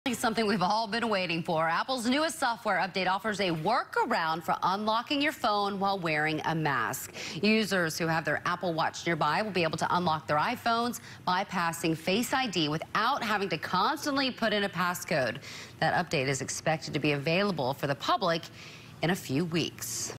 Something we've all been waiting for. Apple's newest software update offers a workaround for unlocking your phone while wearing a mask. Users who have their Apple Watch nearby will be able to unlock their iPhones bypassing Face ID without having to constantly put in a passcode. That update is expected to be available for the public in a few weeks.